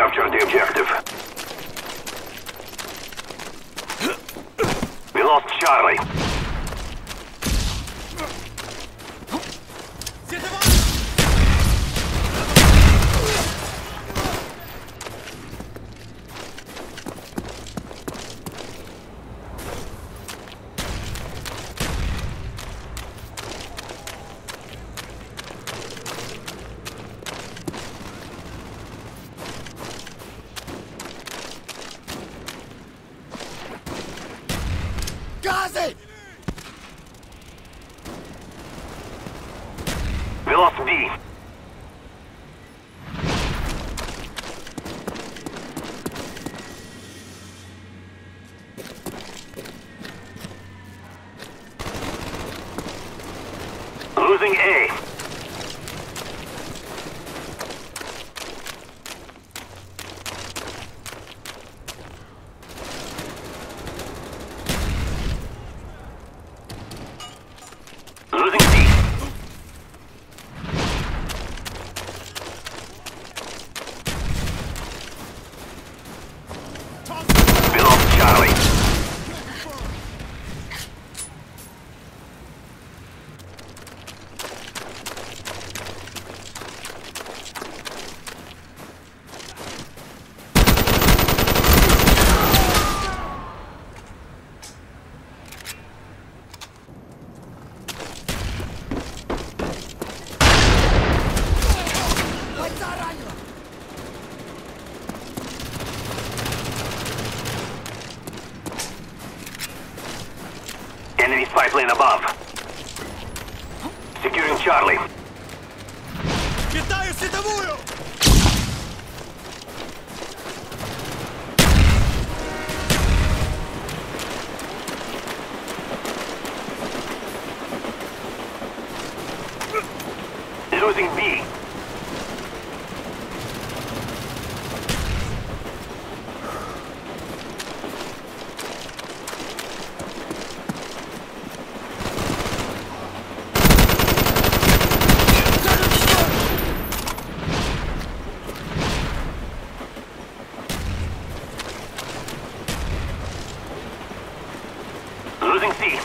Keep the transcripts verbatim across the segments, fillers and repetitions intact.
captured the objective. We lost Charlie. We lost B. Losing A. Losing C. We lost Charlie. Enemy spy plane above. Securing Charlie. Кидаю световую! Losing B. Losing C.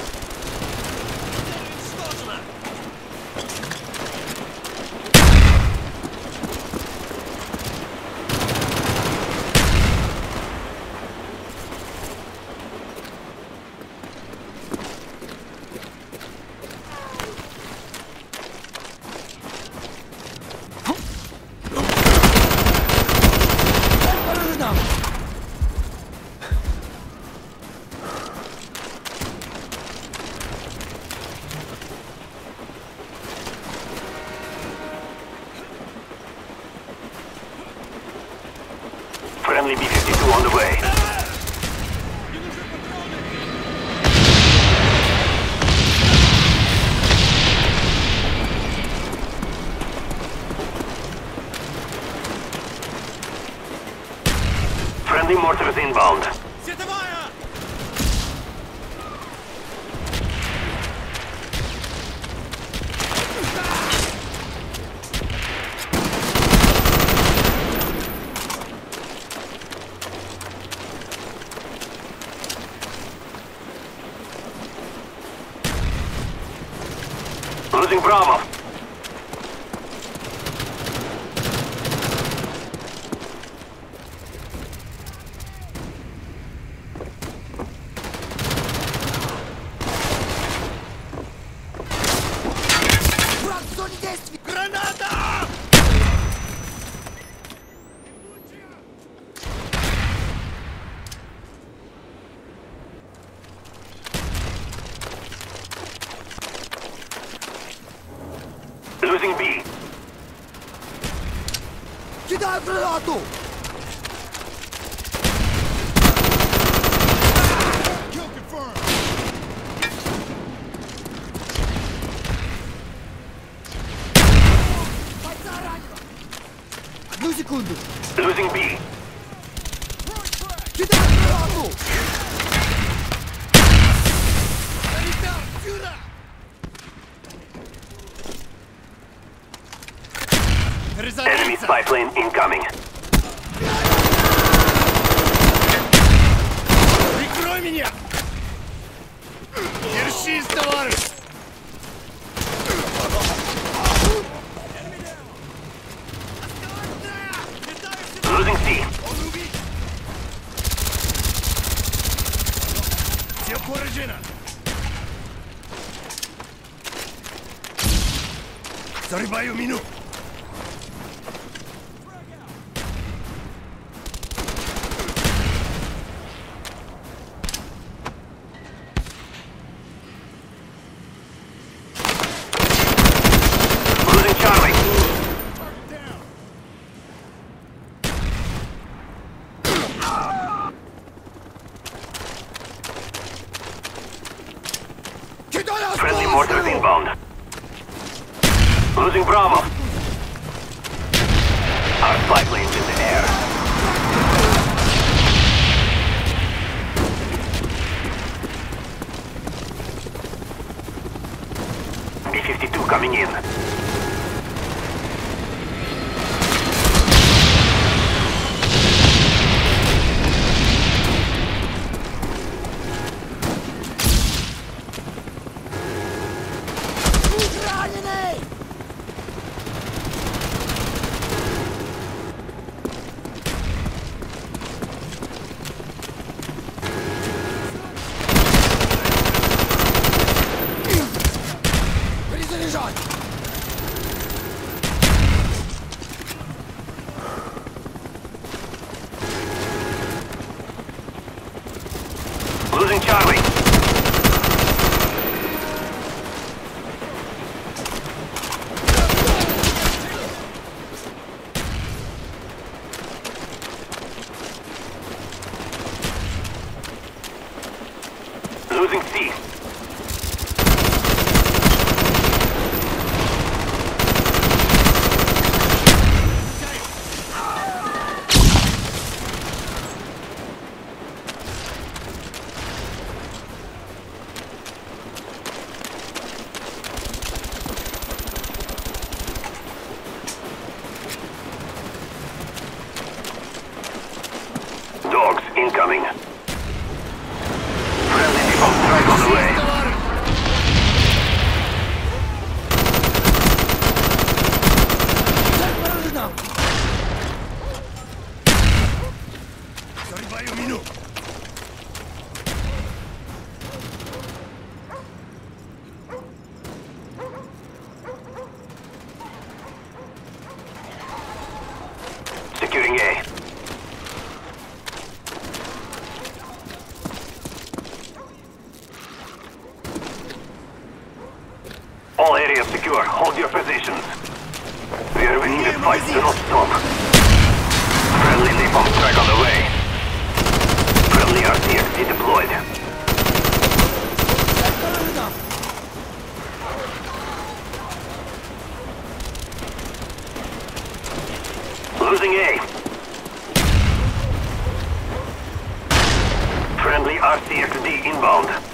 Friendly B fifty-two on the way. Friendly mortars inbound. Световая! Losing Bravo. Граната! Losing B. Кидаю гранату! Kill confirmed! Одну секунду! Losing B. Кидаю гранату! Ребят, сюда! Enemy spy plane incoming. Прикрой меня! Держись, товарищ! Losing C. Он убит! Все поражено! Зарываю мину! Losing Charlie. Friendly mortars inbound. Losing Bravo. Our spy plane's in the air. B fifty-two coming in. Раненый! Перезаряжать! Losing Charlie. Losing C. Dogs incoming. Friendly default strike on the way. Зарываю мину! Securing A. All areas secure. Hold your positions. We are winning this fight. Do not stop. Friendly napalm strike on the way. Friendly R C X D deployed. Losing A. Friendly R C X D inbound.